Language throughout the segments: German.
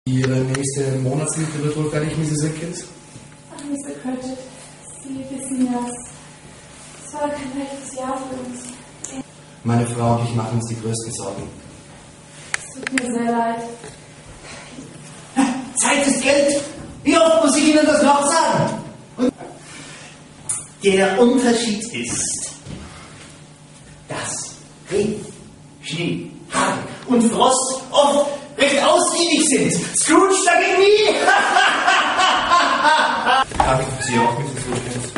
Ihre nächste Monatsmiete wird wohl fertig, Mrs. Atkins? Ach, Mr. Cratchit, Sie wissen ja, es war kein leichtes Jahr für uns. Meine Frau und ich machen uns die größten Sorgen. Es tut mir sehr leid. Zeit ist Geld. Wie oft muss ich Ihnen das noch sagen? Und der Unterschied ist, dass Regen, Schnee, Hagel und Frost oft recht ausgiebig sind. Scrooge dagegen nie. Darf ich Sie auch, Mrs. Atkins?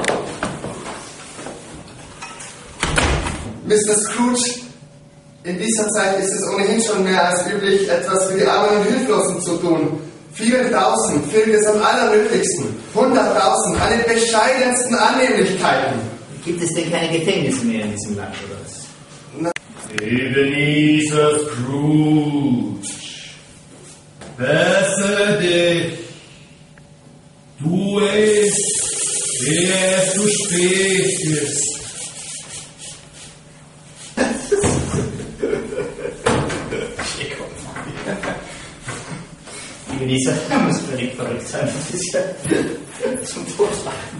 Mr. Scrooge, in dieser Zeit ist es ohnehin schon mehr als üblich, etwas für die Armen und Hilflosen zu tun. Vielen Tausend fehlt es am allernötigsten. 100.000 an den bescheidensten Annehmlichkeiten. Gibt es denn keine Gefängnisse mehr in diesem Land, oder was? Ebenezer Scrooge, bessere dich. Du weißt, ehe es zu spät ist. Ebenezer muss völlig verrückt sein. Das ist ja zum Totlachen.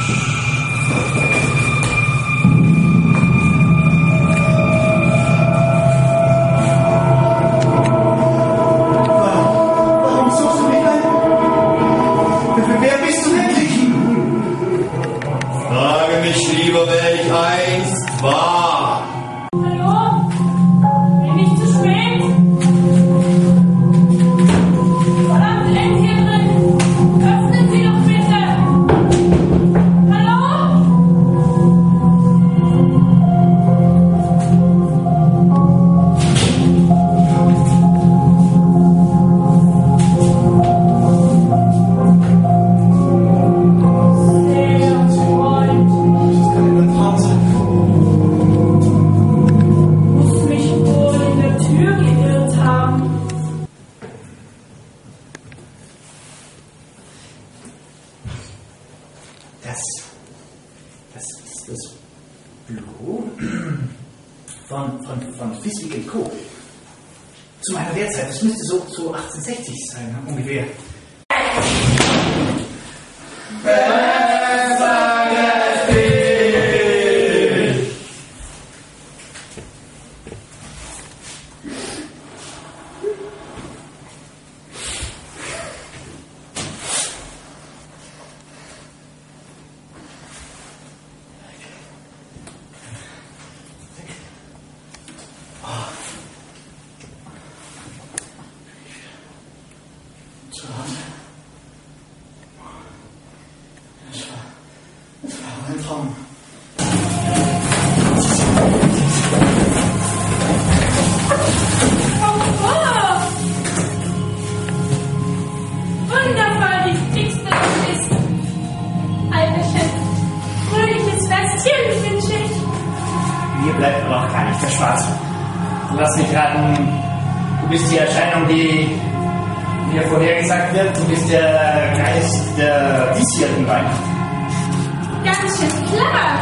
Wer ich einst war. Hallo? Bin ich zu spät? Verdammt, sind hier drin? Öffnen Sie doch bitte! Hallo? Das ist das Büro von Fiswick & Co. Zu meiner Lehrzeit. Das müsste so 1860 sein, ungefähr. Das war ein Traum. Wundervoll, die dickste ist. Alterchen, fröhliches Festchen wünsche ich. Mir bleibt aber auch gar nicht der Spaß. Lass mich raten, du bist die Erscheinung, die mir vorhergesagt wird. Du bist der Geist der diesjährigen Weihnacht. Ganz schön klar.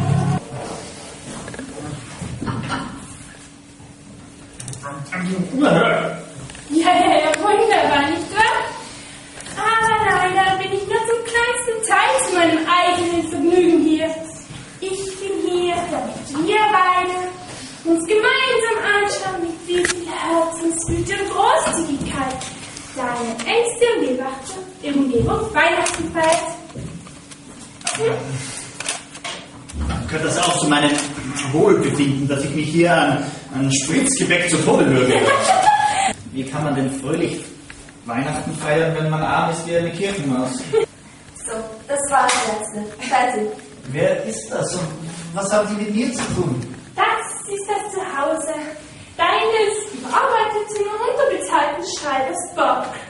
Unerhört. Ja, wunderbar, nicht wahr? Aber leider bin ich nur zum kleinsten Teil zu meinem eigenen Vergnügen hier. Ich bin hier, damit wir beide uns gemeinsam anschauen, mit wie viel Herzensgüte und Großzügigkeit deine engste Umgebung Weihnachten feiert. Gehört das auch zu meinem Wohlbefinden, dass ich mich hier an Spritzgebäck zu Tode würge? Wie kann man denn fröhlich Weihnachten feiern, wenn man arm ist wie eine Kirchenmaus? So, das war das Letzte. Fertig. Wer ist das und was haben Sie mit mir zu tun? Das ist das Zuhause deines überarbeiteten und unterbezahlten Schreibers Bob.